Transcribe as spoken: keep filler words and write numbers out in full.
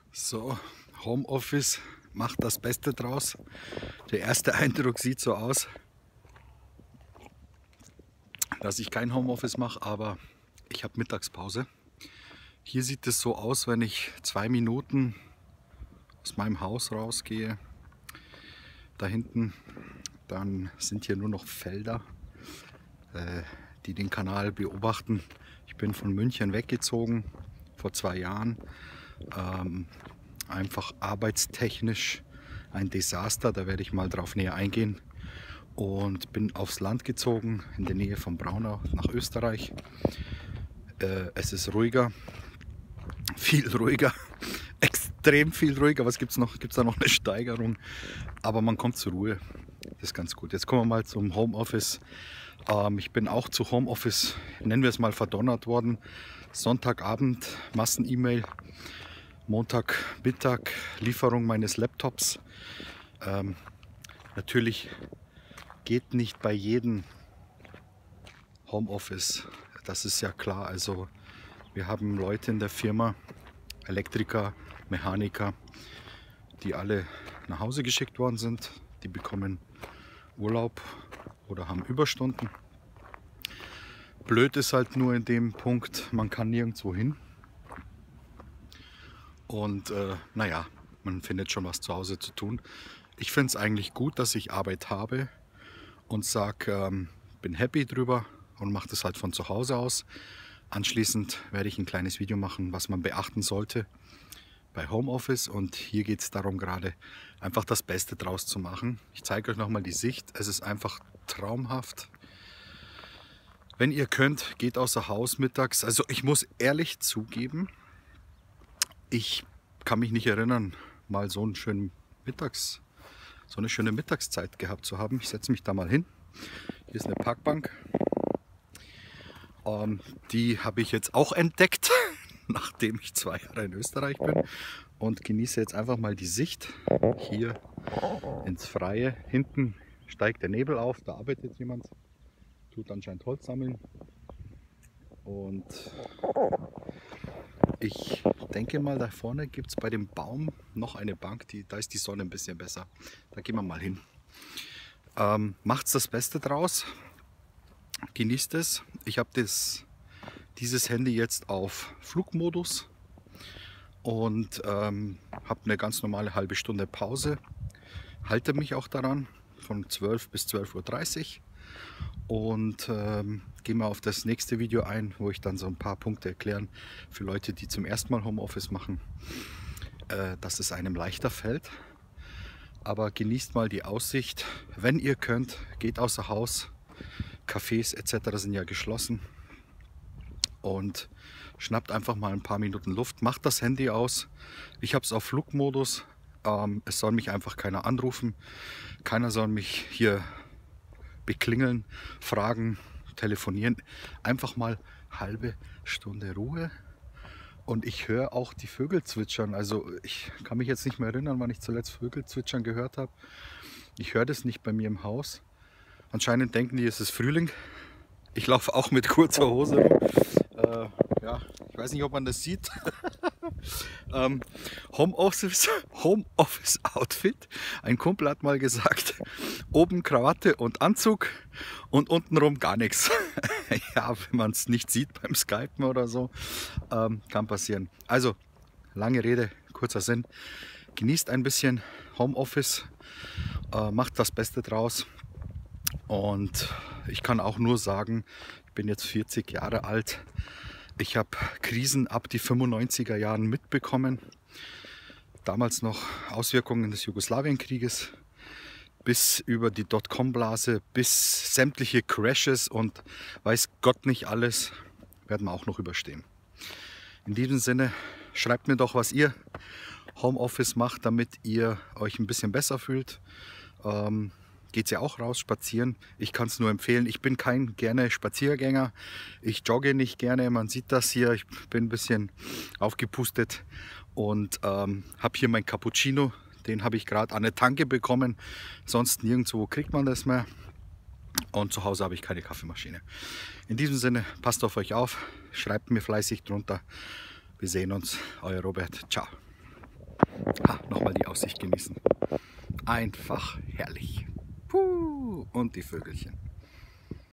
So, Homeoffice macht das Beste draus. Der erste Eindruck sieht so aus, dass ich kein Homeoffice mache, aber ich habe Mittagspause. Hier sieht es so aus, wenn ich zwei Minuten aus meinem Haus rausgehe. Da hinten, dann sind hier nur noch Felder, äh, die den Kanal beobachten. Ich bin von München weggezogen vor zwei Jahren. Ähm, einfach arbeitstechnisch ein Desaster, da werde ich mal drauf näher eingehen. Und bin aufs Land gezogen, in der Nähe von Braunau nach Österreich. Äh, es ist ruhiger, viel ruhiger, extrem viel ruhiger. Was gibt es noch? Gibt es da noch eine Steigerung? Aber man kommt zur Ruhe. Das ist ganz gut. Jetzt kommen wir mal zum Homeoffice. Ähm, ich bin auch zu Homeoffice, nennen wir es mal, verdonnert worden. Sonntagabend, Massen-E-Mail. Montag Mittag, Lieferung meines Laptops. Ähm, natürlich geht nicht bei jedem Homeoffice. Das ist ja klar. Also wir haben Leute in der Firma, Elektriker, Mechaniker, die alle nach Hause geschickt worden sind. Die bekommen Urlaub oder haben Überstunden. Blöd ist halt nur in dem Punkt, man kann nirgendwo hin. Und äh, naja, man findet schon was zu Hause zu tun. Ich finde es eigentlich gut, dass ich Arbeit habe und sage, ähm, bin happy drüber und mache das halt von zu Hause aus. Anschließend werde ich ein kleines Video machen, was man beachten sollte bei Homeoffice. Und hier geht es darum, gerade einfach das Beste draus zu machen. Ich zeige euch nochmal die Sicht. Es ist einfach traumhaft. Wenn ihr könnt, geht außer Haus mittags. Also ich muss ehrlich zugeben, ich kann mich nicht erinnern, mal so einen schönen Mittags, so eine schöne Mittagszeit gehabt zu haben. Ich setze mich da mal hin. Hier ist eine Parkbank. Ähm, die habe ich jetzt auch entdeckt, nachdem ich zwei Jahre in Österreich bin. Und genieße jetzt einfach mal die Sicht hier ins Freie. Hinten steigt der Nebel auf, da arbeitet jemand, tut anscheinend Holz sammeln. Und ich denke mal, da vorne gibt es bei dem Baum noch eine Bank, die, da ist die Sonne ein bisschen besser. Da gehen wir mal hin. Ähm, macht's das Beste draus. Genießt es. Ich habe das, dieses Handy jetzt auf Flugmodus und ähm, habe eine ganz normale halbe Stunde Pause. Halte mich auch daran von zwölf bis zwölf Uhr dreißig. Und ähm, gehen wir auf das nächste Video ein, wo ich dann so ein paar Punkte erklären für Leute, die zum ersten Mal Homeoffice machen, äh, dass es einem leichter fällt. Aber genießt mal die Aussicht. Wenn ihr könnt, geht außer Haus. Cafés et cetera sind ja geschlossen. Und schnappt einfach mal ein paar Minuten Luft. Macht das Handy aus. Ich habe es auf Flugmodus. Ähm, es soll mich einfach keiner anrufen. Keiner soll mich hier beklingeln, fragen, telefonieren. Einfach mal halbe Stunde Ruhe. Und ich höre auch die Vögel zwitschern. Also ich kann mich jetzt nicht mehr erinnern, wann ich zuletzt Vögel zwitschern gehört habe. Ich höre das nicht bei mir im Haus. Anscheinend denken die, es ist Frühling. Ich laufe auch mit kurzer Hose rum. Äh, ja, ich weiß nicht, ob man das sieht. ähm, Homeoffice, Homeoffice Outfit. Ein Kumpel hat mal gesagt, oben Krawatte und Anzug und untenrum gar nichts. Ja, wenn man es nicht sieht beim Skypen oder so, ähm, kann passieren. Also, lange Rede, kurzer Sinn. Genießt ein bisschen Homeoffice, äh, macht das Beste draus. Und ich kann auch nur sagen, ich bin jetzt vierzig Jahre alt. Ich habe Krisen ab die fünfundneunziger Jahren mitbekommen. Damals noch Auswirkungen des Jugoslawienkrieges bis über die Dotcom-Blase, bis sämtliche Crashes und weiß Gott nicht alles, werden wir auch noch überstehen. In diesem Sinne, schreibt mir doch, was ihr Homeoffice macht, damit ihr euch ein bisschen besser fühlt. Ähm, Geht ja auch raus, spazieren. Ich kann es nur empfehlen. Ich bin kein gerne Spaziergänger. Ich jogge nicht gerne. Man sieht das hier. Ich bin ein bisschen aufgepustet und ähm, habe hier mein Cappuccino. Den habe ich gerade an der Tanke bekommen. Sonst nirgendwo kriegt man das mehr. Und zu Hause habe ich keine Kaffeemaschine. In diesem Sinne, passt auf euch auf. Schreibt mir fleißig drunter. Wir sehen uns. Euer Robert. Ciao. Aussicht genießen. Einfach herrlich. Puh, und die Vögelchen.